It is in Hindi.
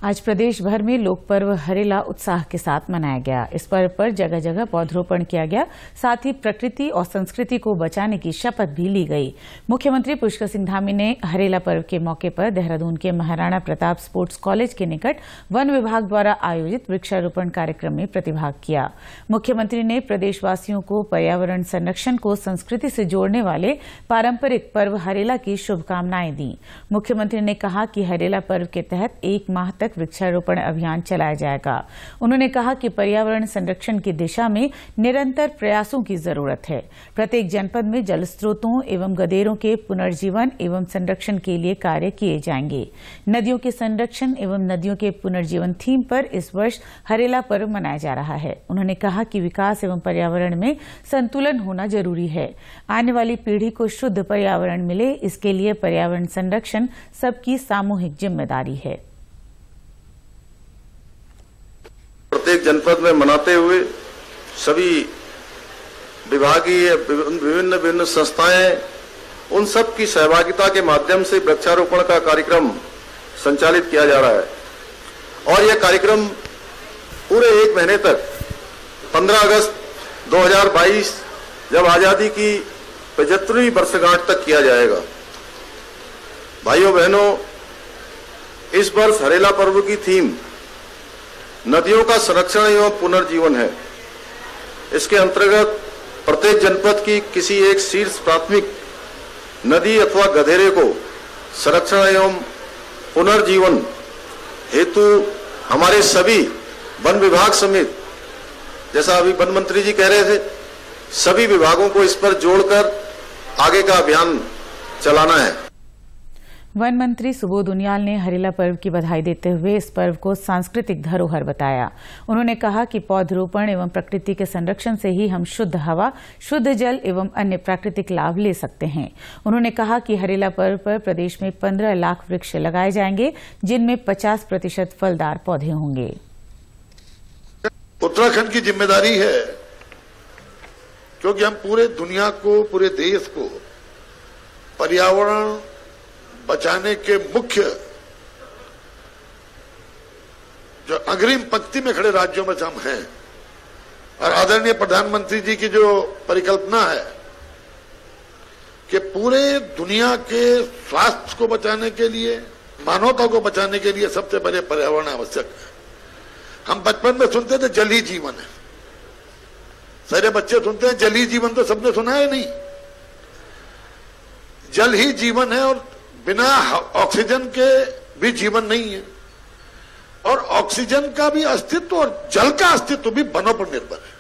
आज प्रदेश भर में लोक पर्व हरेला उत्साह के साथ मनाया गया। इस पर्व पर जगह जगह पौधरोपण किया गया, साथ ही प्रकृति और संस्कृति को बचाने की शपथ भी ली गई। मुख्यमंत्री पुष्कर सिंह धामी ने हरेला पर्व के मौके पर देहरादून के महाराणा प्रताप स्पोर्ट्स कॉलेज के निकट वन विभाग द्वारा आयोजित वृक्षारोपण कार्यक्रम में प्रतिभाग किया। मुख्यमंत्री ने प्रदेशवासियों को पर्यावरण संरक्षण को संस्कृति से जोड़ने वाले पारंपरिक पर्व हरेला की शुभकामनाएं दी। मुख्यमंत्री ने कहा कि हरेला पर्व के तहत 1 माह तक वृक्षारोपण अभियान चलाया जाएगा। उन्होंने कहा कि पर्यावरण संरक्षण की दिशा में निरंतर प्रयासों की जरूरत है। प्रत्येक जनपद में जल स्रोतों एवं गदेरों के पुनर्जीवन एवं संरक्षण के लिए कार्य किए जाएंगे। नदियों के संरक्षण एवं नदियों के पुनर्जीवन थीम पर इस वर्ष हरेला पर्व मनाया जा रहा है। उन्होंने कहा कि विकास एवं पर्यावरण में संतुलन होना जरूरी है। आने वाली पीढ़ी को शुद्ध पर्यावरण मिले, इसके लिए पर्यावरण संरक्षण सबकी सामूहिक जिम्मेदारी है। प्रत्येक जनपद में मनाते हुए सभी विभागीय विभिन्न संस्थाएं, उन सब की सहभागिता के माध्यम से वृक्षारोपण का कार्यक्रम संचालित किया जा रहा है और यह कार्यक्रम पूरे 1 महीने तक 15 अगस्त 2022 जब आजादी की 75वीं वर्षगांठ तक किया जाएगा। भाइयों बहनों, इस वर्ष हरेला पर्व की थीम नदियों का संरक्षण एवं पुनर्जीवन है। इसके अंतर्गत प्रत्येक जनपद की किसी एक शीर्ष प्राथमिक नदी अथवा गधेरे को संरक्षण एवं पुनर्जीवन हेतु हमारे सभी वन विभाग समेत, जैसा अभी वन मंत्री जी कह रहे थे, सभी विभागों को इस पर जोड़कर आगे का अभियान चलाना है। वन मंत्री सुबोध उनियाल ने हरेला पर्व की बधाई देते हुए इस पर्व को सांस्कृतिक धरोहर बताया। उन्होंने कहा कि पौधरोपण एवं प्रकृति के संरक्षण से ही हम शुद्ध हवा, शुद्ध जल एवं अन्य प्राकृतिक लाभ ले सकते हैं। उन्होंने कहा कि हरेला पर्व पर प्रदेश में 15 लाख वृक्ष लगाए जाएंगे, जिनमें 50% फलदार पौधे होंगे। उत्तराखंड की जिम्मेदारी है, क्योंकि हम पूरे दुनिया को, पूरे देश को पर्यावरण बचाने के मुख्य जो अग्रिम पंक्ति में खड़े राज्यों में से हम हैं। और आदरणीय प्रधानमंत्री जी की जो परिकल्पना है कि पूरे दुनिया के स्वास्थ्य को बचाने के लिए, मानवता को बचाने के लिए सबसे पहले पर्यावरण आवश्यक है। हम बचपन में सुनते थे जल ही जीवन है, सारे बच्चे सुनते हैं जल ही जीवन, तो सबने सुना है नहीं। जल ही जीवन है और बिना ऑक्सीजन के भी जीवन नहीं है, और ऑक्सीजन का भी अस्तित्व और जल का अस्तित्व भी वनों पर निर्भर है।